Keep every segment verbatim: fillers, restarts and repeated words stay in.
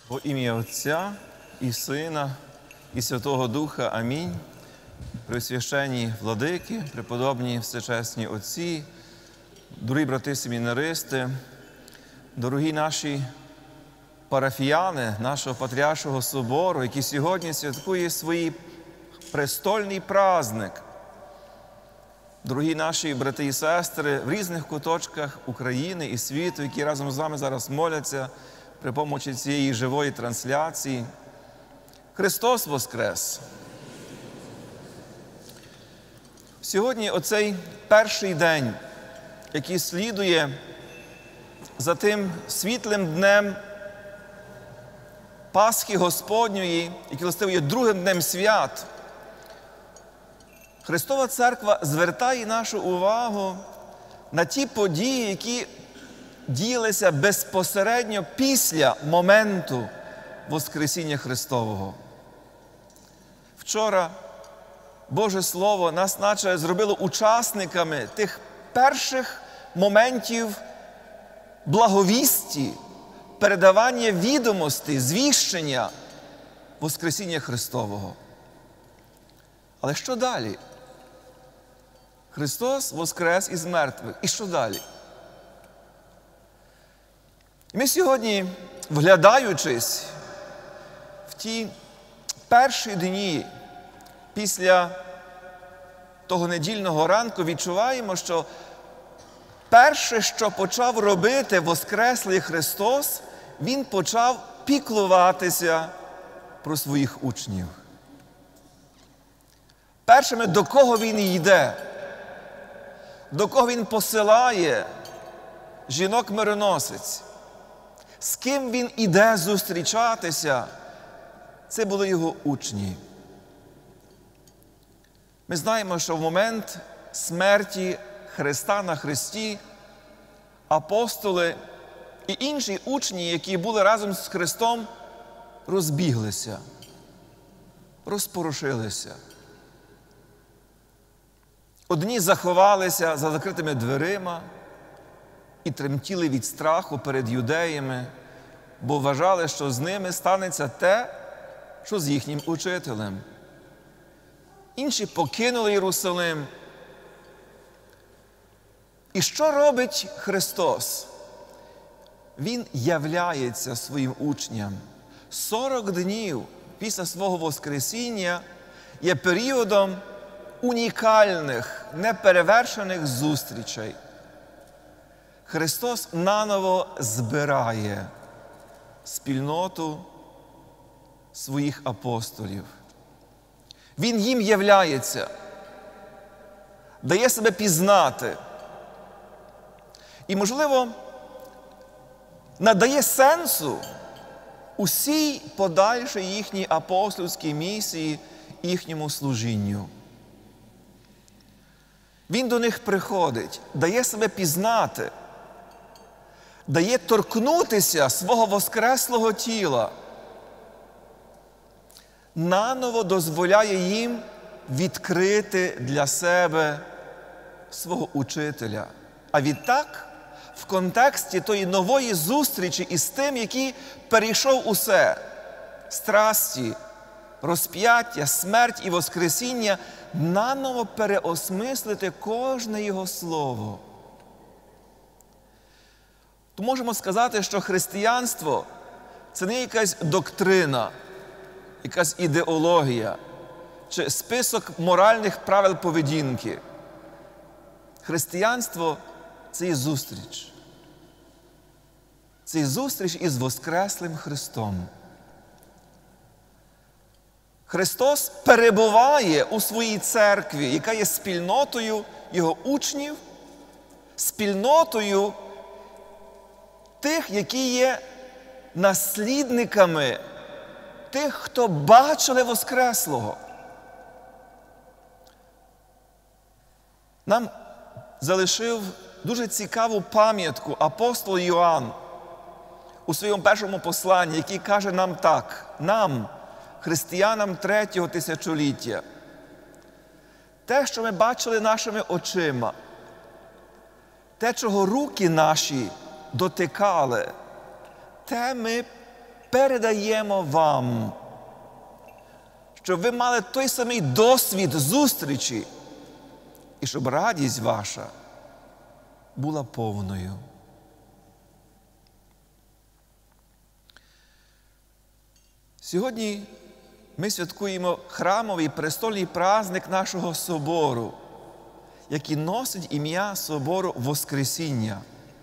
Во ім'я Отця і Сина, і Святого Духа. Амінь. Пресвященні владики, преподобні всечесні отці, дорогі брати семінаристи, дорогі наші парафіяни нашого Патріаршого собору, які сьогодні святкує свій престольний праздник. Дорогі наші брати і сестри в різних куточках України і світу, які разом з вами зараз моляться при помочі цієї живої трансляції. Христос Воскрес! Сьогодні оцей перший день, який слідує за тим світлим днем Пасхи Господньої, який властиво є другим днем свят, Христова Церква звертає нашу увагу на ті події, які діялися безпосередньо після моменту Воскресіння Христового. Вчора Боже Слово нас наче зробило учасниками тих перших моментів благовісті, передавання відомостей, звіщення Воскресіння Христового. Але що далі? Христос воскрес із мертвих. І що далі? І ми сьогодні, вглядаючись в ті перші дні після того недільного ранку, відчуваємо, що перше, що почав робити воскреслий Христос, Він почав піклуватися про своїх учнів. Першими, до кого Він йде, до кого Він посилає жінок-мироносиць, з ким Він іде зустрічатися, це були Його учні. Ми знаємо, що в момент смерті Христа на хресті апостоли і інші учні, які були разом з Христом, розбіглися, розпорушилися. Одні заховалися за закритими дверима і тремтіли від страху перед юдеями, бо вважали, що з ними станеться те, що з їхнім учителем. Інші покинули Єрусалим. І що робить Христос? Він являється своїм учням. сорок днів після свого Воскресіння є періодом унікальних, неперевершених зустрічей. Христос наново збирає спільноту своїх апостолів. Він їм являється, дає себе пізнати. І, можливо, надає сенсу усій подальшій їхній апостольській місії, їхньому служінню. Він до них приходить, дає себе пізнати, дає торкнутися свого воскреслого тіла, наново дозволяє їм відкрити для себе свого учителя. А відтак, в контексті тої нової зустрічі із тим, який перейшов усе – страсті, розп'яття, смерть і воскресіння, наново переосмислити кожне його слово. То можемо сказати, що християнство – це не якась доктрина, якась ідеологія чи список моральних правил поведінки. Християнство – це є зустріч. Це є зустріч із Воскреслим Христом. Христос перебуває у своїй церкві, яка є спільнотою Його учнів, спільнотою тих, які є наслідниками тих, хто бачили Воскреслого. Нам залишив дуже цікаву пам'ятку апостол Йоанн у своєму першому посланні, який каже нам так, нам, християнам третього тисячоліття. Те, що ми бачили нашими очима, те, чого руки наші дотикали, те ми передаємо вам, щоб ви мали той самий досвід зустрічі і щоб радість ваша була повною. Сьогодні ми святкуємо храмовий престольний праздник нашого собору, який носить ім'я Собору Воскресіння.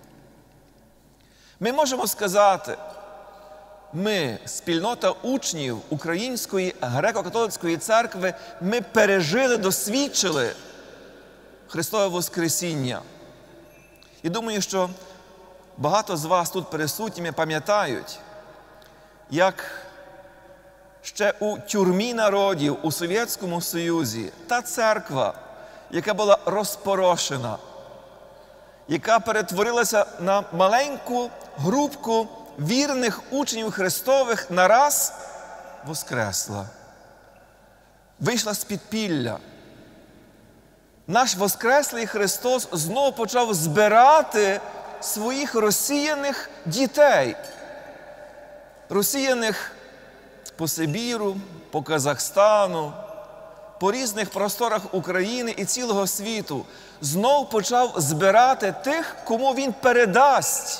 Ми можемо сказати, ми, спільнота учнів Української греко-католицької церкви, ми пережили, досвідчили Христове Воскресіння. І думаю, що багато з вас тут присутніми пам'ятають, як ще у тюрмі народів у Совєтському Союзі та церква, яка була розпорошена, яка перетворилася на маленьку групку вірних учнів Христових, нараз воскресла. Вийшла з підпілля. Наш воскреслий Христос знов почав збирати своїх розсіяних дітей, розсіяних по Сибіру, по Казахстану, по різних просторах України і цілого світу. Знов почав збирати тих, кому Він передасть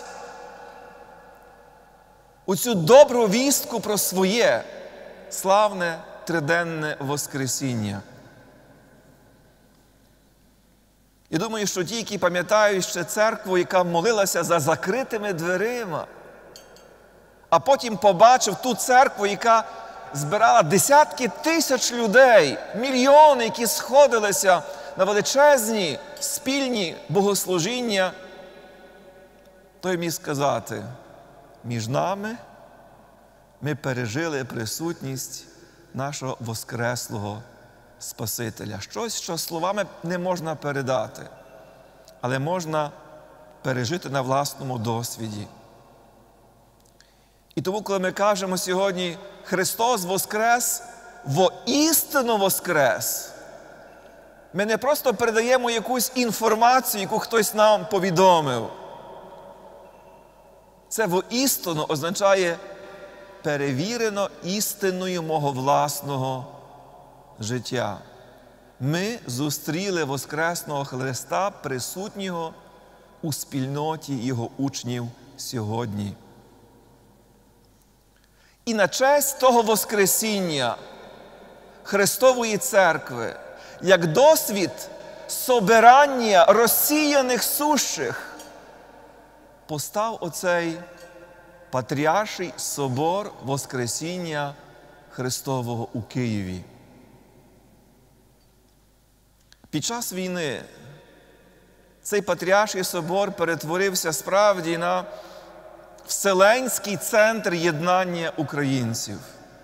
оцю добру вістку про своє славне триденне Воскресіння. І думаю, що ті, які пам'ятають ще церкву, яка молилася за закритими дверима, а потім побачив ту церкву, яка збирала десятки тисяч людей, мільйони, які сходилися на величезні спільні богослужіння, той міг сказати, між нами ми пережили присутність нашого воскреслого Спасителя. Щось, що словами не можна передати, але можна пережити на власному досвіді. І тому, коли ми кажемо сьогодні «Христос воскрес», воістину воскрес, ми не просто передаємо якусь інформацію, яку хтось нам повідомив. Це воістину означає перевірено істиною мого власного життя. Ми зустріли воскресного Христа, присутнього у спільноті Його учнів сьогодні. І на честь того Воскресіння Христової Церкви, як досвід собирання розсіяних сущих, постав оцей Патріарший собор Воскресіння Христового у Києві. Під час війни цей Патріарший собор перетворився справді на Вселенський центр єднання українців.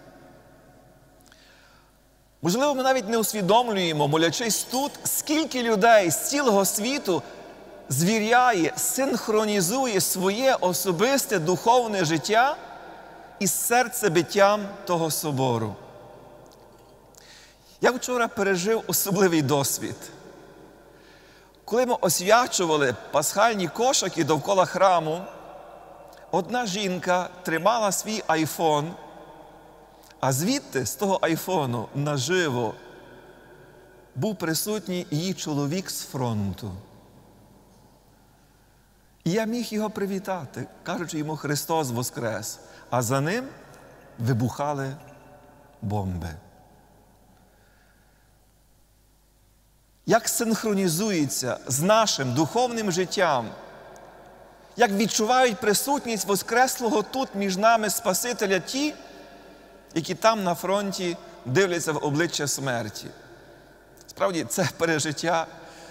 Можливо, ми навіть не усвідомлюємо, молячись тут, скільки людей з цілого світу звіряє, синхронізує своє особисте духовне життя із серцебиттям того собору. Я вчора пережив особливий досвід. Коли ми освячували пасхальні кошики довкола храму, одна жінка тримала свій айфон, а звідти, з того айфону, наживо, був присутній її чоловік з фронту. І я міг його привітати, кажучи йому «Христос воскрес», а за ним вибухали бомби. Як синхронізується з нашим духовним життям, як відчувають присутність Воскреслого тут між нами Спасителя ті, які там на фронті дивляться в обличчя смерті. Справді, це пережиття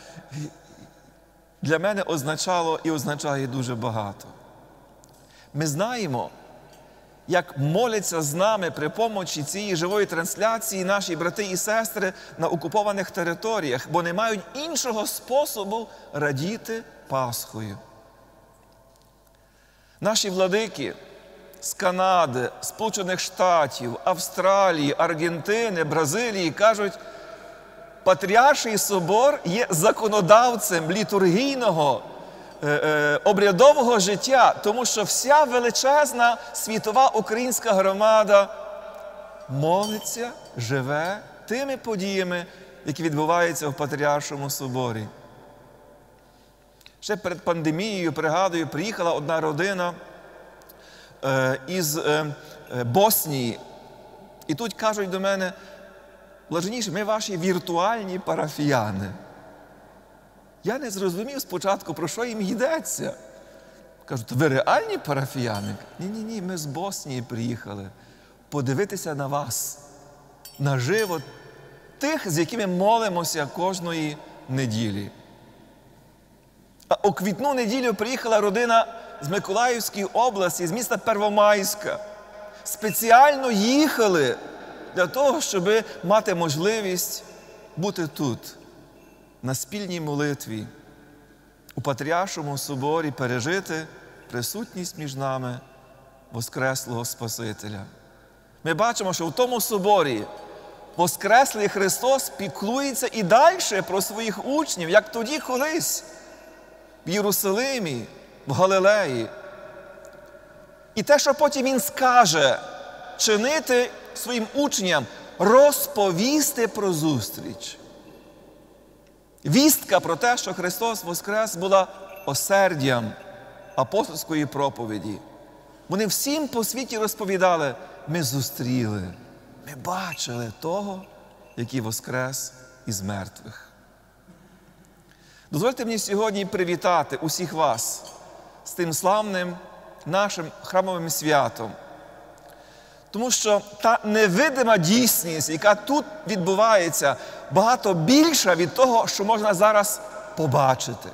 для мене означало і означає дуже багато. Ми знаємо, як моляться з нами при помочі цієї живої трансляції наші брати і сестри на окупованих територіях, бо не мають іншого способу радіти Пасхою. Наші владики з Канади, Сполучених Штатів, Австралії, Аргентини, Бразилії кажуть, Патріарший собор є законодавцем літургійного е, е, обрядового життя, тому що вся величезна світова українська громада молиться, живе тими подіями, які відбуваються в Патріаршому соборі. Ще перед пандемією, пригадую, приїхала одна родина е, із е, Боснії. І тут кажуть до мене: блаженніші, ми ваші віртуальні парафіяни. Я не зрозумів спочатку, про що їм йдеться. Кажуть: ви реальні парафіяни? Ні-ні-ні, ми з Боснії приїхали подивитися на вас, наживо, тих, з якими молимося кожної неділі. А у квітну неділю приїхала родина з Миколаївської області, з міста Первомайська. Спеціально їхали для того, щоб мати можливість бути тут, на спільній молитві, у Патріаршому соборі, пережити присутність між нами Воскреслого Спасителя. Ми бачимо, що в тому соборі Воскреслий Христос піклується і далі про своїх учнів, як тоді колись в Єрусалимі, в Галилеї. І те, що потім Він скаже чинити своїм учням, розповісти про зустріч. Вістка про те, що Христос воскрес, була осердям апостольської проповіді. Вони всім по світі розповідали: ми зустріли, ми бачили того, який воскрес із мертвих. Дозвольте мені сьогодні привітати усіх вас з тим славним нашим храмовим святом. Тому що та невидима дійсність, яка тут відбувається, багато більша від того, що можна зараз побачити.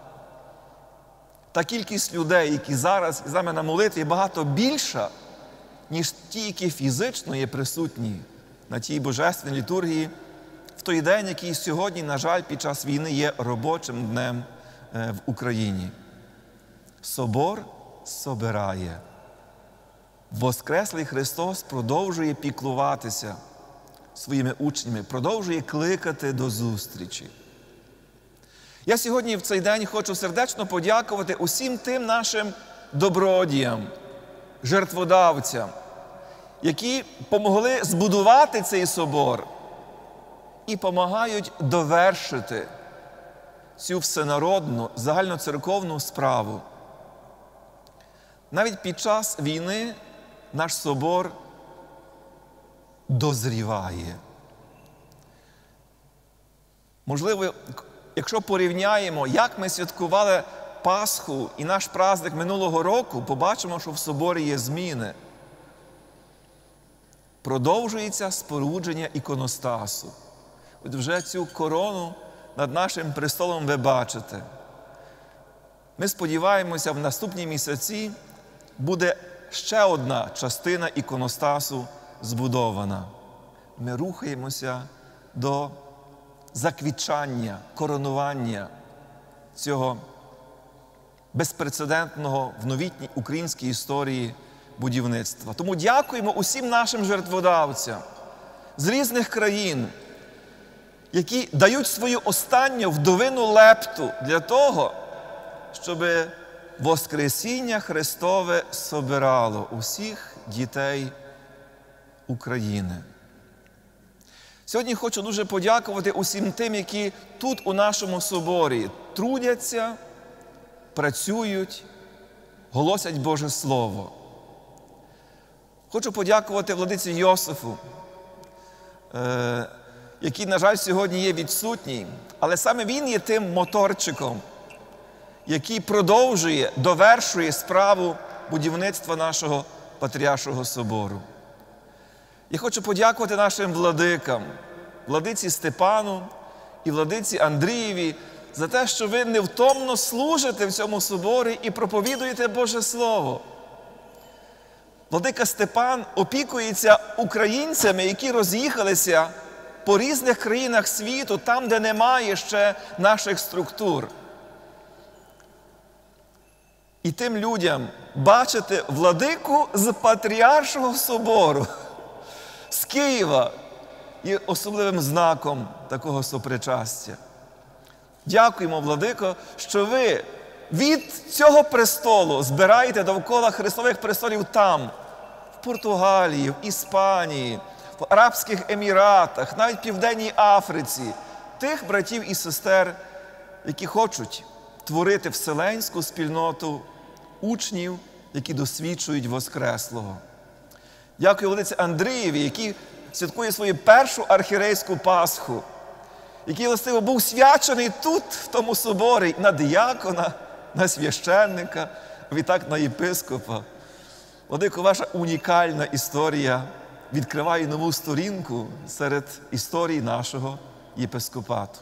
Та кількість людей, які зараз з нами на молитві, багато більша, ніж ті, які фізично є присутні на тій божественній літургії в той день, який сьогодні, на жаль, під час війни є робочим днем в Україні. Собор собирає. Воскреслий Христос продовжує піклуватися своїми учнями, продовжує кликати до зустрічі. Я сьогодні в цей день хочу сердечно подякувати усім тим нашим добродіям, жертводавцям, які помогли збудувати цей собор і допомагають довершити цю всенародну, загальноцерковну справу. Навіть під час війни наш собор дозріває. Можливо, якщо порівняємо, як ми святкували Пасху і наш праздник минулого року, побачимо, що в соборі є зміни. Продовжується спорудження іконостасу. От вже цю корону над нашим престолом ви бачите. Ми сподіваємося, в наступні місяці буде ще одна частина іконостасу збудована. Ми рухаємося до заквітчання, коронування цього безпрецедентного в новітній українській історії будівництва. Тому дякуємо усім нашим жертводавцям з різних країн, які дають свою останню вдовину лепту для того, щоб Воскресіння Христове собирало усіх дітей України. Сьогодні хочу дуже подякувати усім тим, які тут у нашому соборі трудяться, працюють, голосять Боже Слово. Хочу подякувати владиці Йосифу, е, який, на жаль, сьогодні є відсутній, але саме він є тим моторчиком, який продовжує, довершує справу будівництва нашого Патріаршого собору. Я хочу подякувати нашим владикам, владиці Степану і владиці Андрієві, за те, що ви невтомно служите в цьому соборі і проповідуєте Боже Слово. Владика Степан опікується українцями, які роз'їхалися по різних країнах світу, там, де немає ще наших структур. І тим людям бачити владику з Патріаршого собору, з Києва, є особливим знаком такого сопричастя. Дякуємо, владико, що ви від цього престолу збираєте довкола Христових престолів там, в Португалії, в Іспанії, в Арабських Еміратах, навіть в Південній Африці, тих братів і сестер, які хочуть творити вселенську спільноту учнів, які досвідчують Воскреслого. Дякую владиці Андрієві, який святкує свою першу архієрейську Пасху, який, властиво, був свячений тут, в тому соборі, на диякона, на священника, а відтак на єпископа. Владико, ваша унікальна історія відкриває нову сторінку серед історій нашого єпископату.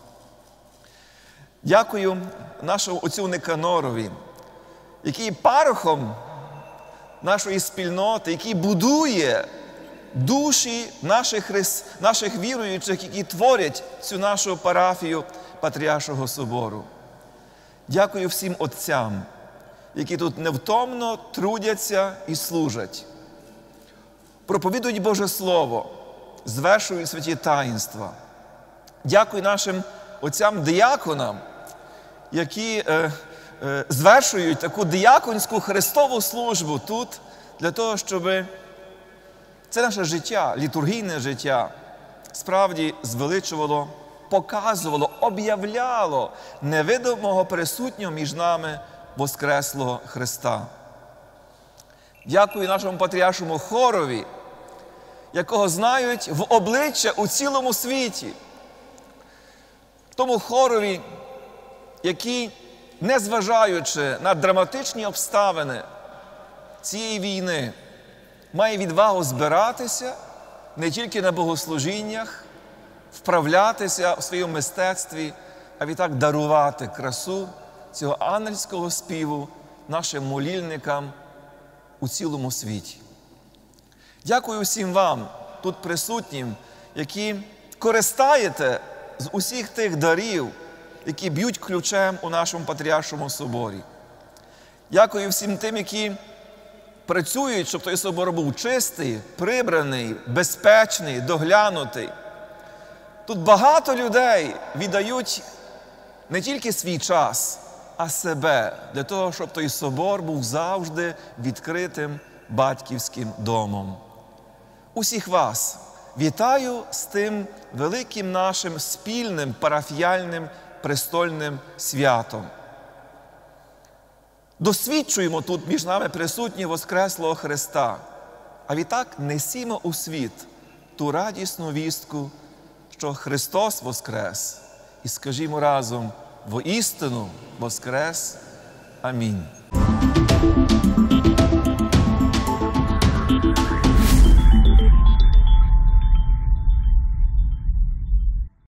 Дякую нашому отцю Никанорові, який є парохом нашої спільноти, який будує душі наших, хрис... наших віруючих, які творять цю нашу парафію Патріаршого собору. Дякую всім отцям, які тут невтомно трудяться і служать. Проповідують Боже Слово, звершують святі таїнства. Дякую нашим отцям-дияконам, які е, е, звершують таку дияконську Христову службу тут, для того, щоб це наше життя, літургійне життя, справді звеличувало, показувало, об'являло невидимого присутнього між нами Воскреслого Христа. Дякую нашому патріаршому хорові, якого знають в обличчя у цілому світі. Тому хорові, який, незважаючи на драматичні обставини цієї війни, має відвагу збиратися не тільки на богослужіннях, вправлятися в своєму мистецтві, а відтак дарувати красу цього ангельського співу нашим молільникам у цілому світі. Дякую всім вам, тут присутнім, які користаєте з усіх тих дарів, які б'ють ключем у нашому Патріаршому соборі. Дякую всім тим, які працюють, щоб той собор був чистий, прибраний, безпечний, доглянутий. Тут багато людей віддають не тільки свій час, а себе, для того, щоб той собор був завжди відкритим батьківським домом. Усіх вас вітаю з тим великим нашим спільним парафіяльним престольним святом. Досвідчуємо тут між нами присутні Воскреслого Христа, а відтак несімо у світ ту радісну вістку, що Христос воскрес. І скажімо разом: воістину воскрес. Амінь.